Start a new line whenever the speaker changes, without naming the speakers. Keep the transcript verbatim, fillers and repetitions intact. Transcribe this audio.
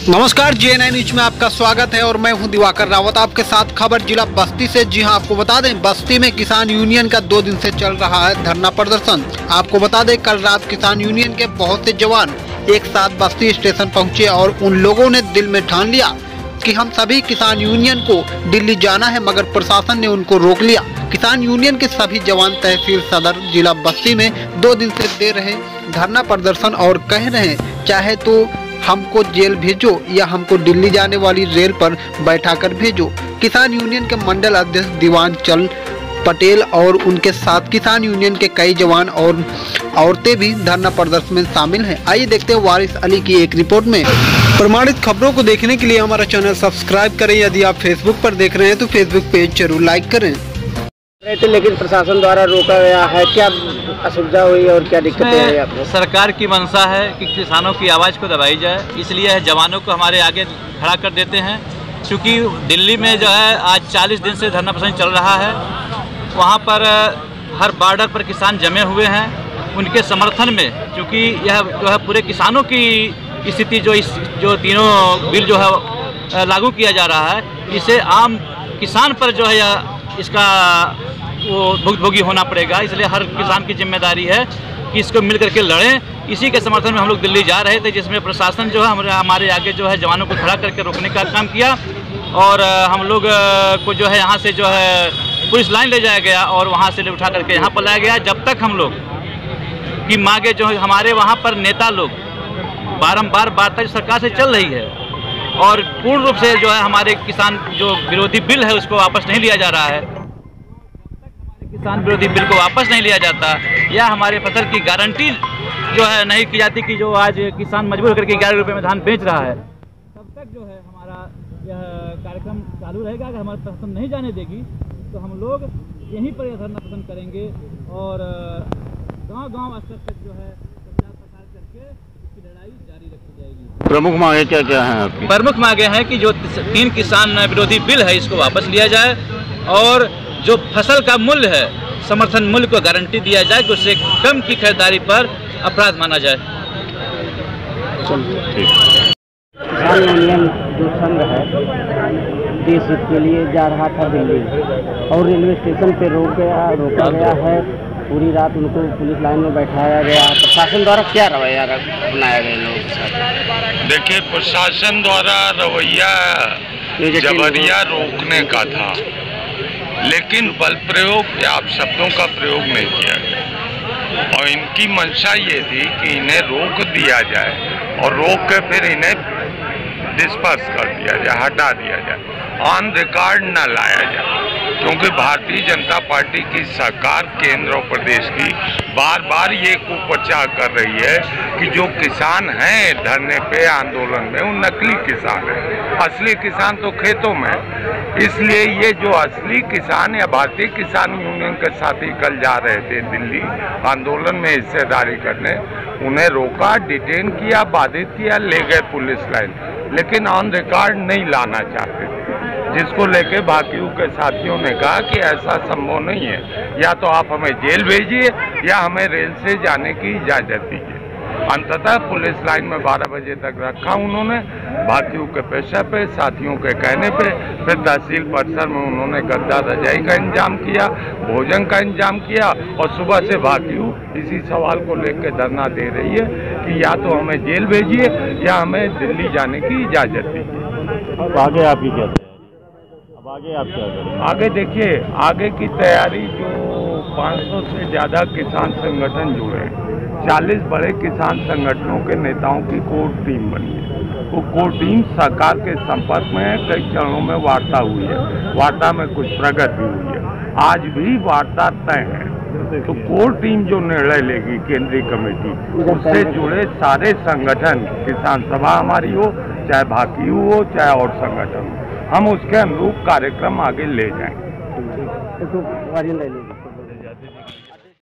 नमस्कार, जे एन आई न्यूज में आपका स्वागत है और मैं हूं दिवाकर रावत आपके साथ। खबर जिला बस्ती से। जी हां, आपको बता दें, बस्ती में किसान यूनियन का दो दिन से चल रहा है धरना प्रदर्शन। आपको बता दें, कल रात किसान यूनियन के बहुत से जवान एक साथ बस्ती स्टेशन पहुंचे और उन लोगों ने दिल में ठान लिया कि हम सभी किसान यूनियन को दिल्ली जाना है, मगर प्रशासन ने उनको रोक लिया। किसान यूनियन के सभी जवान तहसील सदर जिला बस्ती में दो दिन से दे रहे धरना प्रदर्शन और कह रहे चाहे तो हमको जेल भेजो या हमको दिल्ली जाने वाली रेल पर बैठाकर भेजो। किसान यूनियन के मंडल अध्यक्ष दीवान चल पटेल और उनके साथ किसान यूनियन के कई जवान और औरतें भी धरना प्रदर्शन में शामिल हैं। आइए देखते हैं वारिस अली की एक रिपोर्ट में। प्रमाणित खबरों को देखने के लिए हमारा चैनल सब्सक्राइब करें। यदि आप फेसबुक पर देख रहे हैं तो फेसबुक पेज जरूर लाइक करें।
लेकिन प्रशासन द्वारा रोका गया है, क्या असुविधा हुई और क्या दिक्कतें आई आपको?
सरकार की मंशा है कि किसानों की आवाज़ को दबाई जाए, इसलिए जवानों को हमारे आगे खड़ा कर देते हैं। क्योंकि दिल्ली में जो है आज चालीस दिन से धरना प्रदर्शन चल रहा है, वहाँ पर हर बॉर्डर पर किसान जमे हुए हैं। उनके समर्थन में, क्योंकि यह जो है पूरे किसानों की स्थिति जो इस जो तीनों बिल जो है लागू किया जा रहा है, इसे आम किसान पर जो है यह इसका वो भुगतभोगी होना पड़ेगा। इसलिए हर किसान की जिम्मेदारी है कि इसको मिल करके लड़ें। इसी के समर्थन में हम लोग दिल्ली जा रहे थे, जिसमें प्रशासन जो है हमारे आगे जो है जवानों को खड़ा करके रोकने का काम किया और हम लोग को जो है यहाँ से जो है पुलिस लाइन ले जाया गया और वहाँ से ले उठा करके यहाँ पर लाया गया। जब तक हम लोग की मांगे जो है हमारे वहाँ पर नेता लोग बारम्बार वार्ता सरकार से चल रही है और पूर्ण रूप से जो है हमारे किसान जो विरोधी बिल है उसको वापस नहीं लिया जा रहा है, किसान विरोधी बिल को वापस नहीं लिया जाता या हमारे फसल की गारंटी जो है नहीं की जाती कि जो आज किसान मजबूर करके ग्यारह रुपये में धान बेच रहा है, तब तक जो है हमारा यह कार्यक्रम चालू रहेगा। अगर हमारे प्रशासन नहीं जाने देगी तो हम लोग यहीं पर यह धरना प्रदर्शन करेंगे और गांव-गांव स्तर तक जो है प्रचार प्रसार करके इसकी लड़ाई जारी रखी जाएगी।
प्रमुख मांगे क्या क्या हैं आपकी?
प्रमुख मांगे हैं कि जो तीन किसान विरोधी बिल है इसको वापस लिया जाए और जो फसल का मूल्य है समर्थन मूल्य को गारंटी दिया जाए कि उससे कम की खरीदारी पर अपराध माना जाए।
किसान यूनियन जो संघ है देश हित के लिए जा रहा था दिल्ली और रेलवे स्टेशन पे रोक गया रोका गया है। पूरी रात उनको पुलिस लाइन में बैठाया गया। प्रशासन द्वारा क्या रवैया अपनाया गया लोगों के साथ?
देखिए, प्रशासन द्वारा रवैया जबरिया रोकने का था, लेकिन बल प्रयोग या शब्दों का प्रयोग नहीं किया गया और इनकी मंशा ये थी कि इन्हें रोक दिया जाए और रोक के फिर इन्हें डिस्पर्स कर दिया जाए, हटा दिया जाए, ऑन रिकॉर्ड न लाया जाए। क्योंकि भारतीय जनता पार्टी की सरकार केंद्र और प्रदेश की बार बार ये कुप्रचार कर रही है कि जो किसान हैं धरने पे आंदोलन में वो नकली किसान हैं, असली किसान तो खेतों में। इसलिए ये जो असली किसान या भारतीय किसान यूनियन के साथी कल जा रहे थे दिल्ली आंदोलन में हिस्सेदारी करने, उन्हें रोका, डिटेन किया, बाधित किया, ले गए पुलिस लाइन, लेकिन ऑन रिकॉर्ड नहीं लाना चाहते थे, जिसको लेके बाकियों के साथियों ने कहा कि ऐसा संभव नहीं है, या तो आप हमें जेल भेजिए या हमें रेल से जाने की इजाज़त दीजिए। अंततः पुलिस लाइन में बारह बजे तक रखा उन्होंने, बाकियों के पेशे पे, साथियों के कहने पे। फिर तहसील परिसर में उन्होंने गद्दा रजाई का इंतजाम किया, भोजन का इंतजाम किया और सुबह से बाकियों इसी सवाल को लेकर धरना दे रही है कि या तो हमें जेल भेजिए या हमें दिल्ली जाने की इजाज़त दीजिए। अब आगे आप ही क्या तैयारी? अब आगे आप क्या करें?
आगे देखिए, आगे की तैयारी जो पाँच सौ से ज़्यादा किसान संगठन जुड़े हैं, चालीस बड़े किसान संगठनों के नेताओं की कोर टीम बनी है। वो कोर टीम सरकार के संपर्क में है, कई चरणों में वार्ता हुई है, वार्ता में कुछ प्रगति हुई है, आज भी वार्ता तय है। तो कोर टीम जो निर्णय लेगी केंद्रीय कमेटी, उससे जुड़े सारे संगठन, किसान सभा हमारी हो चाहे भाकी हो चाहे और संगठन हो, हम उसके अनुरूप कार्यक्रम आगे ले जाएंगे।
तो